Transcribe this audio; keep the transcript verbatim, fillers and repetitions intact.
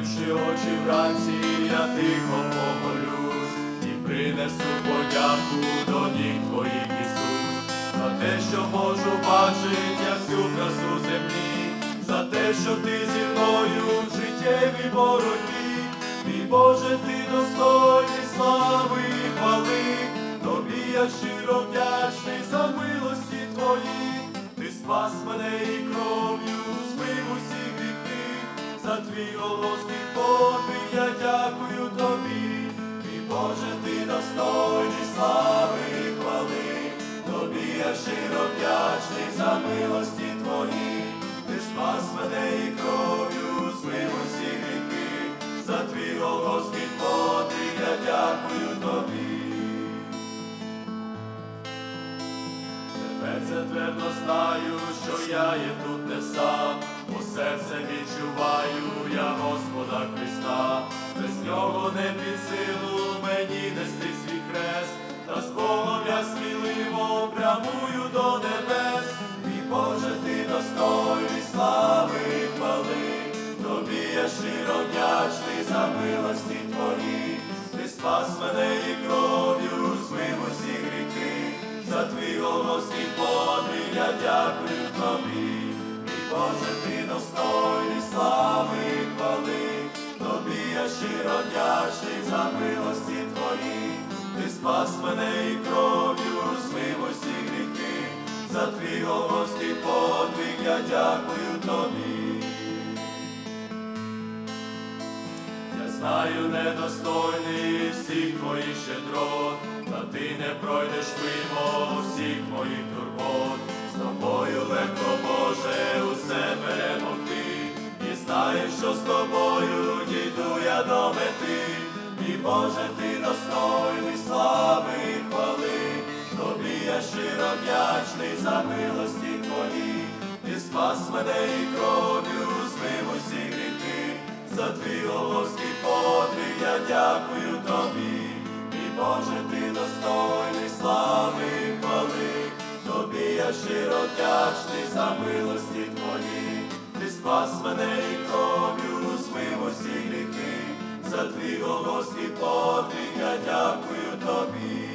Закривши очі вранці, я тихо помолюсь і принесу подяку до ніг твоїх, Ісус, за те, що можу бачить я всю красу землі, за те, що ти зі мною в життєвій боротьбі. Мій Боже, ти достойний слави і хвали, тобі я щиро вдячний за милості твої. Ти спас мене і кров'ю змив усі гріхи, за твій голосний подвиг я дякую тобі. Мій Боже, ти достойний слави і хвали, тобі я щиро вдячний за милості твої. Ти спас мене і кров'ю змив усі гріхи, за твій голосний подвиг я дякую тобі. Тепер це твердо знаю, що я є тут не сам, бо серцем відчуваю я Господа Христа. Без нього не під силу мені нести свій хрест, та з Богом я сміливо прямую до небес. Мій Боже, ти достойний слави і хвали, тобі я щиро вдячний за милості твої. Ти спас мене і кров'ю змив усі гріхи, за твій голосний подвиг я дякую тобі. Мій Боже, ти достойний слави і хвали, тобі я щиро вдячний за милості твої. Ти спас мене і кров'ю змив усі гріхи, за твій голосний подвиг я дякую тобі. Я знаю, недостойний всіх твоїх щедрот, та ти не пройдеш мимо всіх моїх турбот. З тобою легко, Боже, усе перемогти, і знаю, що з тобою дійду я до мети. Мій Боже, ти достойний слави і хвали, тобі я щиро вдячний за милості твої. Ти спас мене і кров'ю змив усі гріхи, за твій голосний подвиг я дякую тобі. Мій Боже, ти достойний слави і хвали, тобі я щиро вдячний за милості твої. Ти спас мене і кров'ю змив усі гріхи, за твій голосний подвиг я дякую тобі.